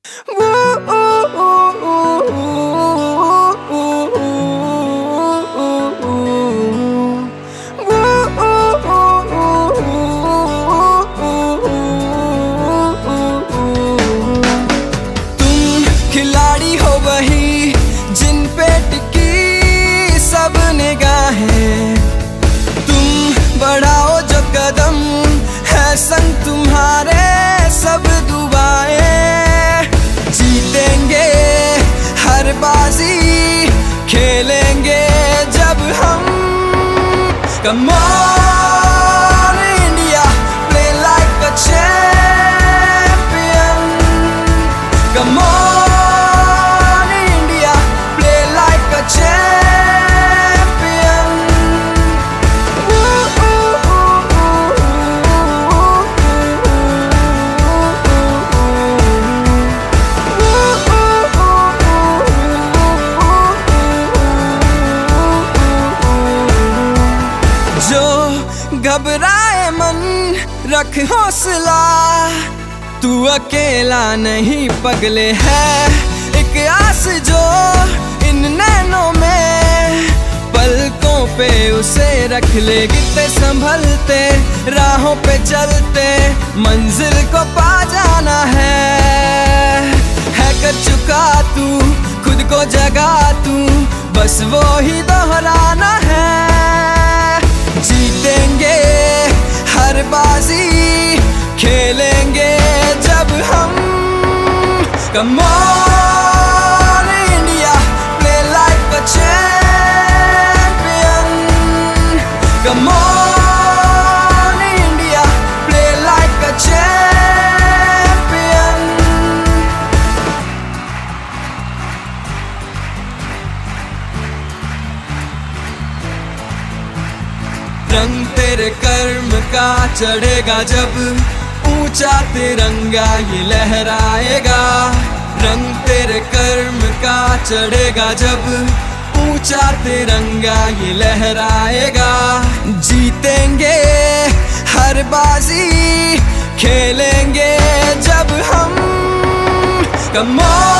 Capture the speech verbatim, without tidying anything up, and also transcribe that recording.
खिलाड़ी हो वही जिन पे टिकी सब निगाहें, तुम बढ़ाओ जो कदम है संग तुम्हारे सब दुआएं। जीतेंगे हर बाजी खेलेंगे जब हम, come on India play like a champion, come on घबराए मन रख हौसला, तू अकेला नहीं पगले है एक आस जो इन नैनों में, पलकों पे उसे रख ले गिरते संभलते राहों पे चलते मंजिल को पा जाना है। है कर चुका तू खुद को जगा तू, बस वो ही दोहराना है। जीतेंगे हर बाजी खेलेंगे जब हम, come on India play like a champion, come on India play like a champion. रंग तेरे कर्म का चढ़ेगा जब ऊंचा तिरंगा ये लहराएगा, रंग तेरे कर्म का चढ़ेगा जब ऊंचा तिरंगा ये लहराएगा। जीतेंगे हर बाजी खेलेंगे जब हम, कम ऑन